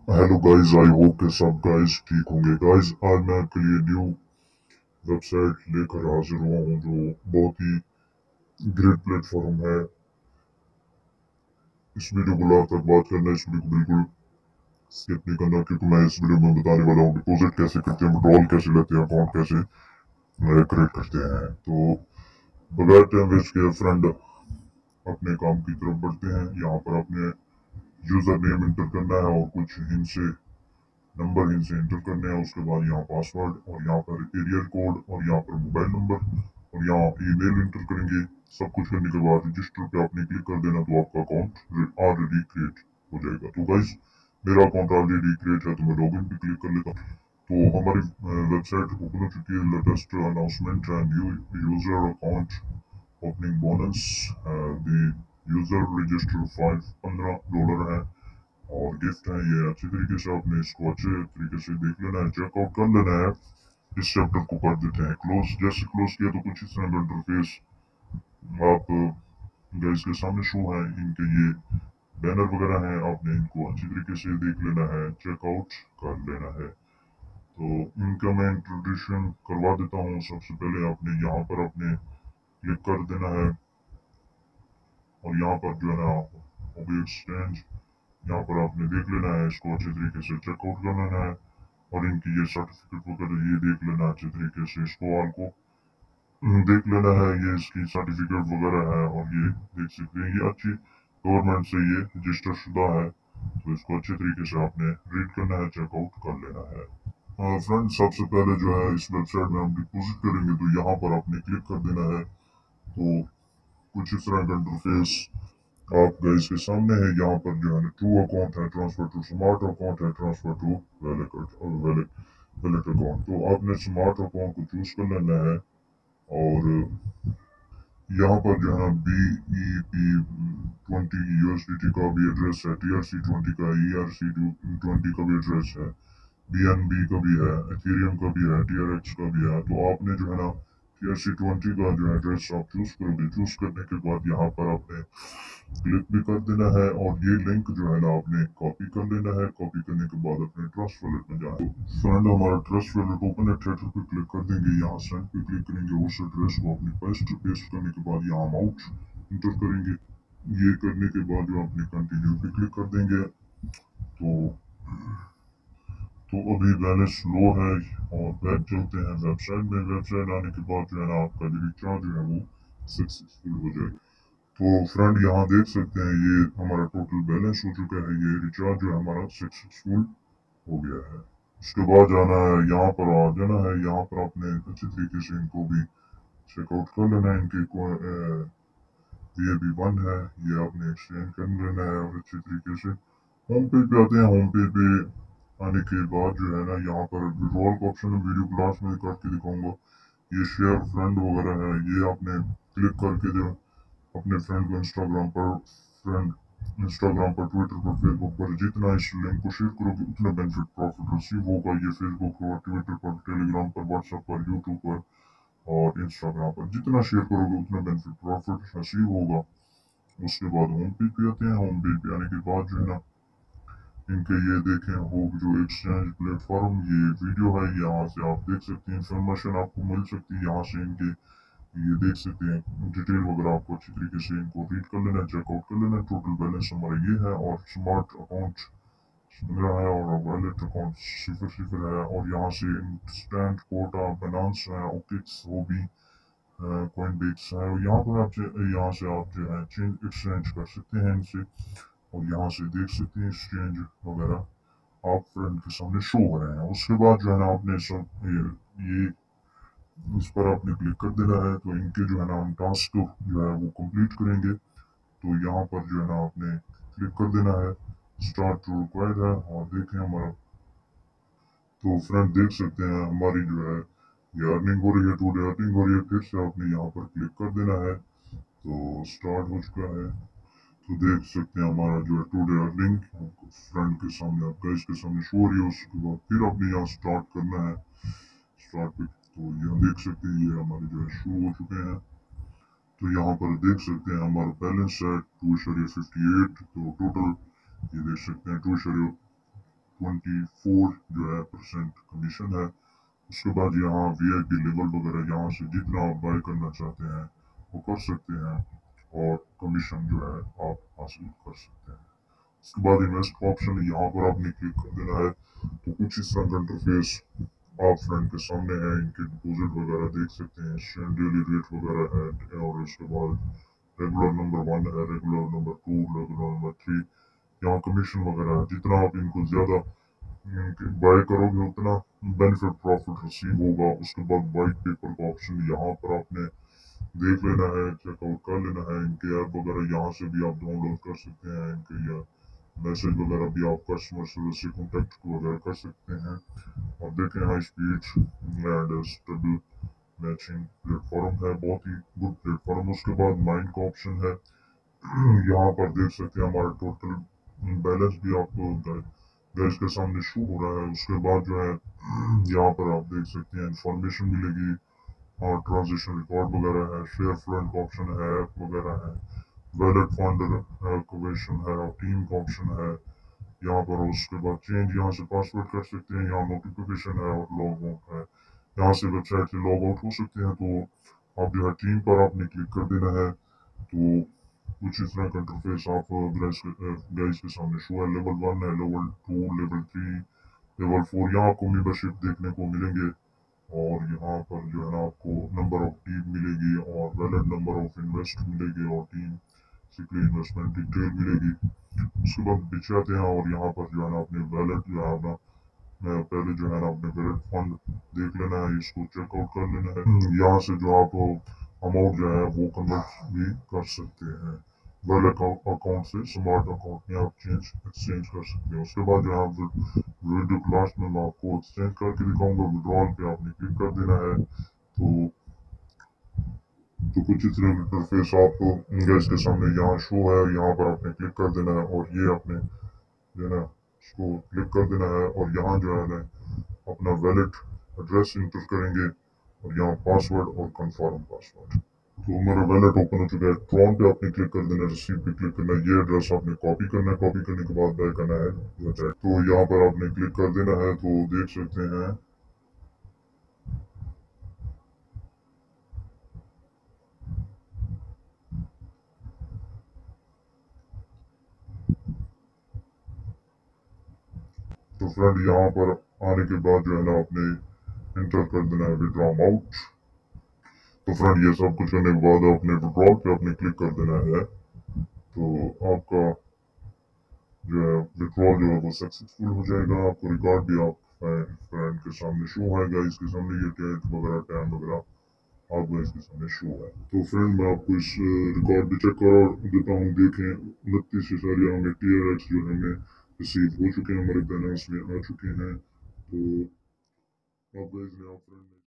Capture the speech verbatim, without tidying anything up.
Hello guys, I hope कि सब guys ठीक होंगे। गाइस, आज मैं आपके लिए न्यू वेबसाइट लेकर हाजिर हुआ हूँ जो बहुत ही ग्रेट प्लेटफॉर्म है। इस वीडियो को लास्ट तक बात करना, इस वीडियो को बिल्कुल स्किप नहीं करना, क्योंकि मैं इस वीडियो में बताने वाला हूँ डिपॉजिट कैसे करते हैं, विड्रॉल कैसे लेते हैं, अकाउंट कैसे क्रिएट करते हैं। तो बगैर टाइम वेस्ट किए फ्रेंड अपने काम की तरफ बढ़ते हैं। यहाँ पर अपने यूजर नेम इंटर करना है और कुछ इनसे नंबर इनसे एंटर करने हैं। उसके बाद यहाँ पासवर्ड और यहाँ पर एरियल कोड और यहाँ पर मोबाइल नंबर और यहाँ ईमेल इंटर करेंगे। सब कुछ करने के बाद रजिस्टर पे आपने क्लिक कर देना, तो आपका अकाउंट ऑलरेडी क्रिएट हो जाएगा। तो गाइस, मेरा अकाउंट ऑलरेडी क्रिएट है, तो मैं लॉगिन पे क्लिक कर लेता हूँ। तो हमारी वेबसाइट ओपन हो चुकी है। लेटेस्ट अनाउंसमेंट है, new user account opening bonus. The user register five पंद्रह डॉलर है और गिफ्ट है। ये अच्छी तरीके से आपने इसको अच्छे तरीके से देख लेना है, चेकआउट कर लेना है। इस चैप्टर को कर देते हैं क्लोज। जैसे क्लोज किया तो कुछ इस तरह का इंटरफेस आप गाइस के सामने शो है। इनके ये बैनर वगैरह हैं, आपने इनको अच्छी तरीके से देख लेना है, चेकआउट कर लेना है। तो इनका मैं इंट्रोडक्शन करवा देता हूँ। सबसे पहले आपने यहाँ पर अपने क्लिक कर देना है और यहाँ पर जो है ना हॉबी एक्सचेंज, यहाँ पर आपने देख लेना है, इसको अच्छे तरीके से चेकआउट कर लेना है और इनकी ये सर्टिफिकेट वगैरह ये देख लेना अच्छे तरीके से। इसको ऑल को देख लेना है, ये इसकी सर्टिफिकेट वगैरह है और ये देख सकते हैं, ये अच्छी गवर्नमेंट से ये रजिस्टर शुदा है। तो इसको अच्छे तरीके से आपने रीड करना है, चेकआउट कर लेना है। फ्रेंड, सबसे पहले जो है इस वेबसाइट में हम डिपॉजिट करेंगे, तो यहाँ पर आपने क्लिक कर देना है। तो कुछ इस तरह का इंटरफेस आप गाइस के सामने है। यहाँ पर जो है ना ट्रू अकाउंट है, ट्रांसफर टू स्मार्ट अकाउंट है, transfer to wallet wallet wallet account. तो आपने स्मार्ट अकाउंट को चूज कर लेना है और यहाँ पर जो है ना B E P twenty USDT का भी एड्रेस है, टी आर सी ट्वेंटी का, ई आर सी ट्वेंटी का भी एड्रेस है, बी एन बी का भी है, एथेरियम का भी है, टी आर एक्स का भी है। तो आपने जो है ना टी आर सी ट्वेंटी का जो एड्रेस आप चूज करोगे। चूज करने के बाद यहाँ पर आपने क्लिक भी कर देना है और ये लिंक जो है ना आपने कॉपी कर लेना है। कॉपी करने के बाद अपने ट्रस्ट वॉलेट में जाए। फ्रेंड, हमारा ट्रस्ट वॉलेट ओपन है, थ्रेडर पे क्लिक कर देंगे, यहाँ सेंड पे क्लिक करेंगे। उस एड्रेस को अपने पेस्ट पेस्ट करने के बाद यहाँ अमाउंट इंटर करेंगे। ये करने के बाद जो अपने कंटिन्यू पे क्लिक कर देंगे। तो तो अभी बैलेंस लो है और बैक चलते हैं वेबसाइट में। वेबसाइट आने के बाद जो है ना आपका रिचार्ज जो है वो सक्सेसफुल हो जाएगा। तो फ्रेंड, यहाँ देख सकते हैं ये हमारा टोटल बैलेंस हो चुका है। ये रिचार्ज जो है हमारा सक्सेसफुल हो गया है। उसके बाद जाना है, यहाँ पर आ जाना है। यहाँ पर आपने अच्छी तरीके से इनको भी चेकआउट कर लेना है। इनके को ये भी वन है, ये आपने एक्सचेंज कर लेना है और अच्छी तरीके से होम पेज पे आते हैं। होम पेज पे आने के बाद जो है ना यहाँ पर विड्रॉल का ऑप्शन है, वीडियो क्लास में करके दिखाऊंगा। ये शेयर फ्रेंड वगैरह है, ये आपने क्लिक करके जो अपने फ्रेंड को इंस्टाग्राम पर फ्रेंड इंस्टाग्राम पर, ट्विटर पर, फेसबुक पर जितना इस लिंक को शेयर करोगे उतना बेनिफिट प्रॉफिट रिसीव होगा। ये फेसबुक पर, ट्विटर पर, टेलीग्राम पर, व्हाट्सएप पर, यूट्यूब पर और इंस्टाग्राम पर जितना शेयर करोगे उतना बेनिफिट प्रॉफिट रिसीव होगा। उसके बाद होम पेज पे आते हैं। होम पेज पे आने के बाद जो है ना इनके ये देखें हो जो एक्सचेंज प्लेटफॉर्म, ये वीडियो है, यहाँ से आप देख सकते हैं, इंफॉर्मेशन आपको मिल सकती है। यहाँ से इनके ये देख सकते हैं डिटेल वगैरह, आपको अच्छी तरीके से इनको रीड कर लेना है, चेकआउट कर लेना है। टोटल बैलेंस हमारा ये है और स्मार्ट अकाउंट पंद्रह है और वैलेट अकाउंट सिफर सिफर है। और यहाँ से इंस्टेंट कोटा, बनांस है, ओकेक्स, वो भी कॉइन बेक्स है। और यहाँ पर आप यहाँ से आप जो है चेंज एक्सचेंज कर सकते हैं इनसे और यहाँ से देख सकते हैं एक्सचेंज वगैरह आप फ्रेंड के सामने शो हो रहे हैं। उसके बाद जो है ना आपने सब ये, ये उस पर आपने क्लिक कर देना है। तो इनके जो है ना हम टास्क जो है वो कंप्लीट करेंगे। तो यहाँ पर जो है ना आपने क्लिक कर देना है, स्टार्ट टू रिक्वायर्ड है और देखें हमारा। तो फ्रेंड देख सकते हैं हमारी जो है ये अर्निंग हो रही है, टू डे अर्निंग हो रही है। फिर से आपने यहाँ पर क्लिक कर देना है, तो स्टार्ट हो चुका है। तो देख सकते हैं हमारा जो है टू डे अर्निंग फ्रेंड के सामने, आप गाइस के सामने शो हो रही है। उसके बाद फिर आपने यहाँ स्टार्ट करना है, स्टार्ट पे। तो यहाँ देख सकते हैं ये हमारे जो है शुरू हो चुके हैं। तो यहाँ पर देख सकते हैं हमारा बैलेंस है टू शरीय फिफ्टी एट। तो टोटल ये देख सकते हैं टू शरीय ट्वेंटी फोर जो है परसेंट कमीशन है। उसके बाद यहाँ वी आई पी लेवल वगैरह, यहाँ से जितना आप बाय करना चाहते हैं वो कर सकते हैं और कमीशन जो है आप हासिल कर सकते हैं। उसके बाद इन्वेस्ट का ऑप्शन, यहाँ पर आपने क्लिक कर देना है। तो कुछ इस तरह का इंटरफेस आप फ्रेंड के सामने है। इनके डिपॉजिट वगैरह देख सकते हैं, डेली रेट वगैरह है, और उसके बाद रेगुलर नंबर वन है, regular number two, regular number three. यहाँ कमीशन वगैरह है, जितना आप इनको ज्यादा बाय करोगे उतना बेनिफिट प्रॉफिट रिसीव होगा। उसके बाद वाइट पेपर का ऑप्शन, यहाँ पर आपने देख लेना है, चेकआउट कर लेना है। इनके ऐप वगैरह यहाँ से भी आप डाउनलोड कर सकते हैं। इनके या मैसेज वगैरह भी आप कस्टमर सर्विस से कॉन्टेक्ट वगैरह कर सकते हैं। और देखें, high speed and stable matching platform है, बहुत ही गुड प्लेटफॉर्म। उसके बाद माइंड का ऑप्शन है। यहाँ पर देख सकते हैं हमारा टोटल बैलेंस भी आपको गैस के सामने शो हो रहा है। उसके बाद जो है यहाँ पर आप देख सकते हैं इंफॉर्मेशन मिलेगी और ट्रांजेक्शन रिकॉर्ड वगैरह है, शेयर फ्रंट का ऑप्शन है, ऐप वगैरह है, वैलेट फंड क्वेश्चन है और टीम का ऑप्शन है यहाँ पर। उसके बाद चेंज यहाँ से पासवर्ड कर सकते हैं, यहाँ नोटिफिकेशन है और लॉग आउट है। यहाँ से वेबसाइट से लॉग आउट हो सकते हैं। तो आप जो है टीम पर आपने क्लिक कर देना है। तो कुछ इस तरह का इंटरफेस आप गाइस के गाइस के सामने शो है। लेवल वन है, level two, level three, level four, यहाँ आपको मेंबरशिप देखने को मिलेंगे। और यहाँ पर जो है ना आपको नंबर ऑफ टीम मिलेगी और वैलिड नंबर ऑफ इन्वेस्ट मिलेगी और टीम सिकली इन्वेस्टमेंट डिटेल मिलेगी। उसके बाद पीछे आते हैं और यहाँ पर जो है ना अपने वैलेट जो है ना पहले जो है ना अपने वैलेट फंड देख लेना है, इसको चेकआउट कर लेना है। यहाँ से जो आप अमाउंट जो है वो कन्वर्ट भी कर सकते हैं। वैलेट अकाउंट से स्मार्ट अकाउंट में आप चेंज एक्सचेंज कर सकते हैं। उसके बाद जो है वीडियो के लास्ट में मैं आपको एक्सचेंज करके दिखाऊंगा। विड्रॉल पे आपने क्लिक कर देना है। तो तो कुछ इस तरह का इंटरफेस आपको गैस के सामने यहाँ शो है। यहाँ पर आपने क्लिक कर देना है और ये आपने जो है ना इसको क्लिक कर देना है और यहाँ जो है ना अपना वैलेट एड्रेस इंटर करेंगे और यहाँ पासवर्ड और कंफर्म पासवर्ड। तो मेरा वैलेट ओपन हो चुका है। ट्रॉन पे आपने क्लिक कर देना है, रिसीव पे क्लिक करना है, ये एड्रेस आपने कॉपी करना है। कॉपी करने के बाद बाय करना है वेबसाइट। तो यहाँ पर आपने क्लिक कर देना है। तो देख सकते हैं तो फ्रेंड यहाँ पर आने के बाद जो है ना आपने इंटर कर देना है विड्रॉ अमाउंट। तो फ्रेंड ये सब कुछ करने के बाद आपने विड्रॉल पे आपने क्लिक कर देना है। तो आपका जो है विड्रॉल जो है वो सक्सेसफुल हो जाएगा। आपको रिकॉर्ड भी आप फ्रेंड के सामने शो है, गाइस के सामने ये डेट वगैरह टाइम वगैरह आपको इसके सामने शो है। तो फ्रेंड मैं आपको इस रिकॉर्ड भी चेक करा देता हूँ। देखें उनतीस से सारे हमें टी आर एक्स जो हमें रिसीव हो चुके हैं, हमारे बैलेंस में आ चुके हैं। तो आप गाइस ने आप फ्रेंड